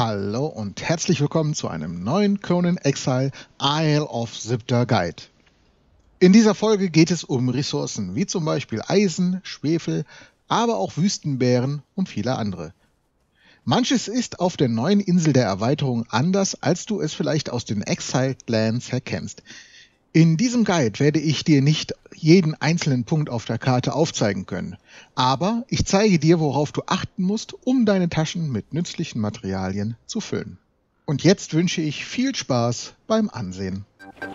Hallo und herzlich willkommen zu einem neuen Conan Exile Isle of Siptah Guide. In dieser Folge geht es um Ressourcen, wie zum Beispiel Eisen, Schwefel, aber auch Wüstenbären und viele andere. Manches ist auf der neuen Insel der Erweiterung anders, als du es vielleicht aus den Exiled Lands her kennst. In diesem Guide werde ich dir nicht jeden einzelnen Punkt auf der Karte aufzeigen können, aber ich zeige dir, worauf du achten musst, um deine Taschen mit nützlichen Materialien zu füllen. Und jetzt wünsche ich viel Spaß beim Ansehen.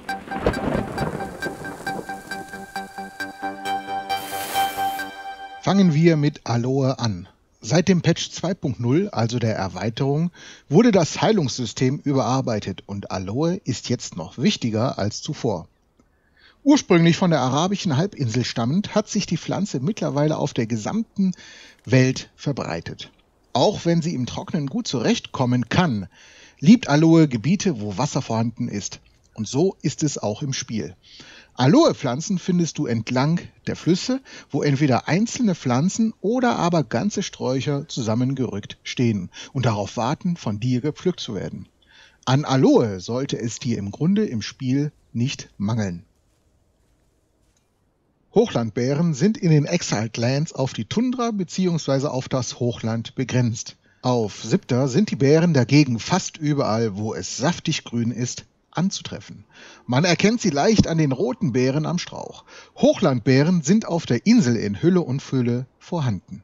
Fangen wir mit Aloe an. Seit dem Patch 2.0, also der Erweiterung, wurde das Heilungssystem überarbeitet und Aloe ist jetzt noch wichtiger als zuvor. Ursprünglich von der arabischen Halbinsel stammend, hat sich die Pflanze mittlerweile auf der gesamten Welt verbreitet. Auch wenn sie im Trockenen gut zurechtkommen kann, liebt Aloe Gebiete, wo Wasser vorhanden ist. Und so ist es auch im Spiel. Aloe-Pflanzen findest du entlang der Flüsse, wo entweder einzelne Pflanzen oder aber ganze Sträucher zusammengerückt stehen und darauf warten, von dir gepflückt zu werden. An Aloe sollte es dir im Grunde im Spiel nicht mangeln. Hochlandbären sind in den Exiled Lands auf die Tundra bzw. auf das Hochland begrenzt. Auf Siptah sind die Bären dagegen fast überall, wo es saftig grün ist, anzutreffen. Man erkennt sie leicht an den roten Beeren am Strauch. Hochlandbären sind auf der Insel in Hülle und Fülle vorhanden.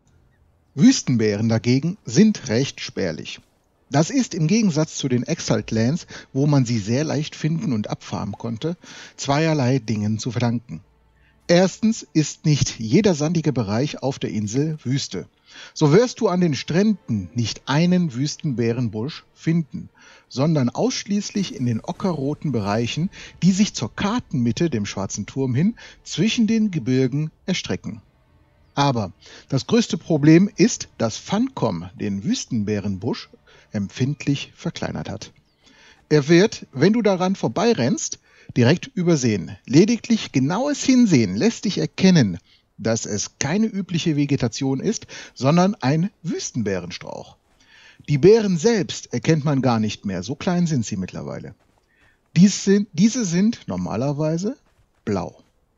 Wüstenbären dagegen sind recht spärlich. Das ist im Gegensatz zu den Exiled Lands, wo man sie sehr leicht finden und abfarmen konnte, zweierlei Dingen zu verdanken. Erstens ist nicht jeder sandige Bereich auf der Insel Wüste. So wirst du an den Stränden nicht einen Wüstenbärenbusch finden, sondern ausschließlich in den ockerroten Bereichen, die sich zur Kartenmitte, dem Schwarzen Turm hin, zwischen den Gebirgen erstrecken. Aber das größte Problem ist, dass Funcom den Wüstenbärenbusch empfindlich verkleinert hat. Er wird, wenn du daran vorbeirennst, direkt übersehen. Lediglich genaues Hinsehen lässt dich erkennen, dass es keine übliche Vegetation ist, sondern ein Wüstenbärenstrauch. Die Beeren selbst erkennt man gar nicht mehr, so klein sind sie mittlerweile. Diese sind normalerweise blau.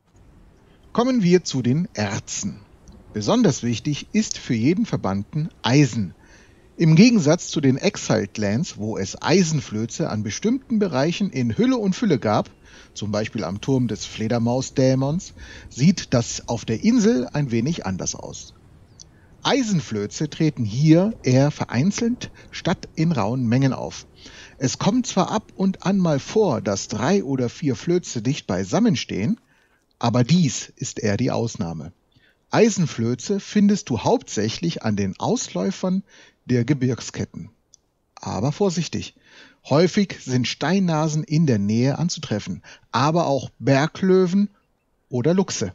Kommen wir zu den Erzen. Besonders wichtig ist für jeden Verbannten Eisen. Im Gegensatz zu den Exiled Lands, wo es Eisenflöze an bestimmten Bereichen in Hülle und Fülle gab, zum Beispiel am Turm des Fledermaus-Dämons, sieht das auf der Insel ein wenig anders aus. Eisenflöze treten hier eher vereinzelt statt in rauen Mengen auf. Es kommt zwar ab und an mal vor, dass 3 oder 4 Flöze dicht beisammen stehen, aber dies ist eher die Ausnahme. Eisenflöze findest du hauptsächlich an den Ausläufern der Gebirgsketten. Aber vorsichtig, häufig sind Steinnasen in der Nähe anzutreffen, aber auch Berglöwen oder Luchse.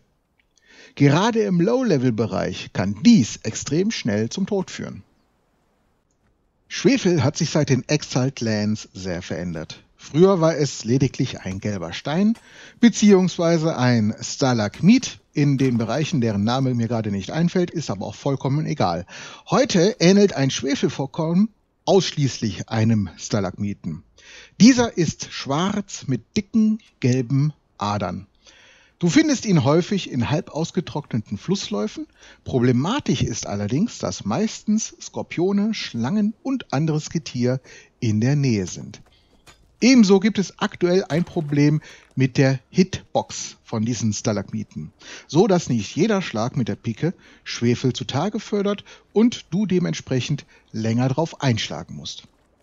Gerade im Low-Level-Bereich kann dies extrem schnell zum Tod führen. Schwefel hat sich seit den Exiled Lands sehr verändert. Früher war es lediglich ein gelber Stein bzw. ein Stalagmit in den Bereichen, deren Name mir gerade nicht einfällt, ist aber auch vollkommen egal. Heute ähnelt ein Schwefelvorkommen ausschließlich einem Stalagmiten. Dieser ist schwarz mit dicken gelben Adern. Du findest ihn häufig in halb ausgetrockneten Flussläufen. Problematisch ist allerdings, dass meistens Skorpione, Schlangen und anderes Getier in der Nähe sind. Ebenso gibt es aktuell ein Problem mit der Hitbox von diesen Stalagmiten, so dass nicht jeder Schlag mit der Pike Schwefel zutage fördert und du dementsprechend länger drauf einschlagen musst.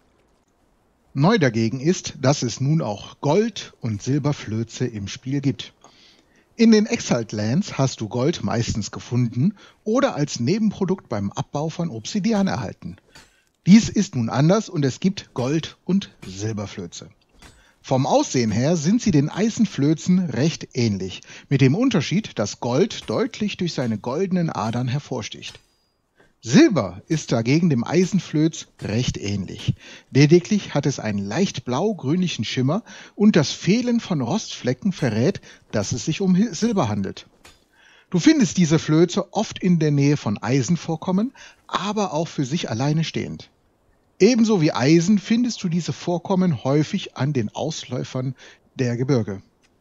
Neu dagegen ist, dass es nun auch Gold- und Silberflöze im Spiel gibt. In den Exiled Lands hast du Gold meistens gefunden oder als Nebenprodukt beim Abbau von Obsidian erhalten. Dies ist nun anders und es gibt Gold- und Silberflöze. Vom Aussehen her sind sie den Eisenflözen recht ähnlich, mit dem Unterschied, dass Gold deutlich durch seine goldenen Adern hervorsticht. Silber ist dagegen dem Eisenflöz recht ähnlich. Lediglich hat es einen leicht blau-grünlichen Schimmer und das Fehlen von Rostflecken verrät, dass es sich um Silber handelt. Du findest diese Flöze oft in der Nähe von Eisenvorkommen, aber auch für sich alleine stehend. Ebenso wie Eisen findest du diese Vorkommen häufig an den Ausläufern der Gebirge.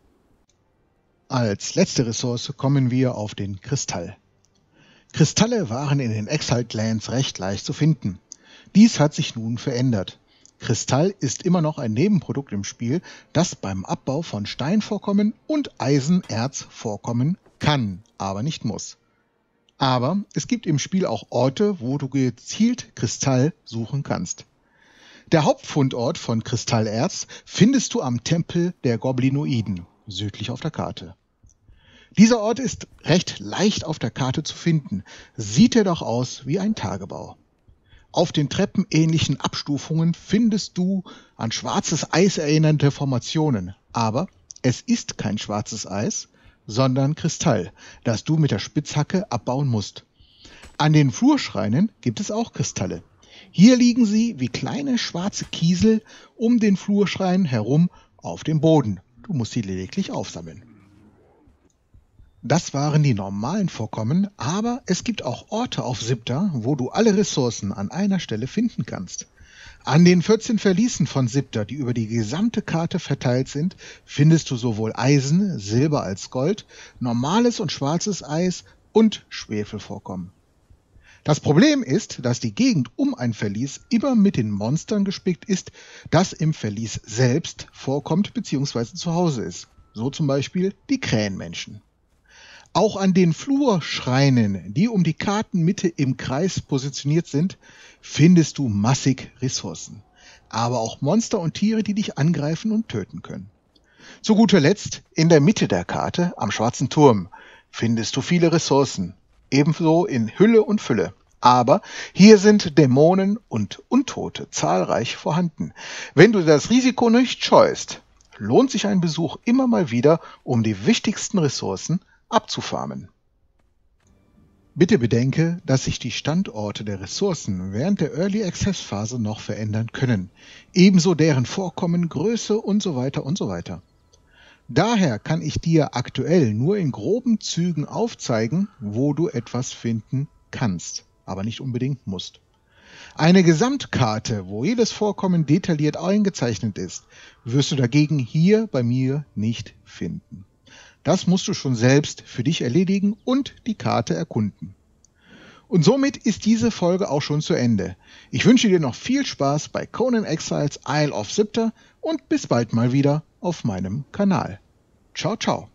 Als letzte Ressource kommen wir auf den Kristall. Kristalle waren in den Exiled Lands recht leicht zu finden. Dies hat sich nun verändert. Kristall ist immer noch ein Nebenprodukt im Spiel, das beim Abbau von Steinvorkommen und Eisenerz vorkommen kann, aber nicht muss. Aber es gibt im Spiel auch Orte, wo du gezielt Kristall suchen kannst. Der Hauptfundort von Kristallerz findest du am Tempel der Goblinoiden, südlich auf der Karte. Dieser Ort ist recht leicht auf der Karte zu finden, sieht er doch aus wie ein Tagebau. Auf den treppenähnlichen Abstufungen findest du an schwarzes Eis erinnernde Formationen, aber es ist kein schwarzes Eis, sondern Kristall, das du mit der Spitzhacke abbauen musst. An den Flurschreinen gibt es auch Kristalle. Hier liegen sie wie kleine schwarze Kiesel um den Flurschrein herum auf dem Boden. Du musst sie lediglich aufsammeln. Das waren die normalen Vorkommen, aber es gibt auch Orte auf Siptah, wo du alle Ressourcen an einer Stelle finden kannst. An den 14 Verließen von Siptah, die über die gesamte Karte verteilt sind, findest du sowohl Eisen, Silber als Gold, normales und schwarzes Eis und Schwefelvorkommen. Das Problem ist, dass die Gegend um ein Verlies immer mit den Monstern gespickt ist, das im Verlies selbst vorkommt bzw. zu Hause ist. So zum Beispiel die Krähenmenschen. Auch an den Flurschreinen, die um die Kartenmitte im Kreis positioniert sind, findest du massig Ressourcen. Aber auch Monster und Tiere, die dich angreifen und töten können. Zu guter Letzt, in der Mitte der Karte, am Schwarzen Turm, findest du viele Ressourcen. Ebenso in Hülle und Fülle. Aber hier sind Dämonen und Untote zahlreich vorhanden. Wenn du das Risiko nicht scheust, lohnt sich ein Besuch immer mal wieder, um die wichtigsten Ressourcen abzufarmen. Bitte bedenke, dass sich die Standorte der Ressourcen während der Early Access Phase noch verändern können, ebenso deren Vorkommen, Größe und so weiter und so weiter. Daher kann ich dir aktuell nur in groben Zügen aufzeigen, wo du etwas finden kannst, aber nicht unbedingt musst. Eine Gesamtkarte, wo jedes Vorkommen detailliert eingezeichnet ist, wirst du dagegen hier bei mir nicht finden. Das musst du schon selbst für dich erledigen und die Karte erkunden. Und somit ist diese Folge auch schon zu Ende. Ich wünsche dir noch viel Spaß bei Conan Exiles Isle of Siptah und bis bald mal wieder auf meinem Kanal. Ciao, ciao.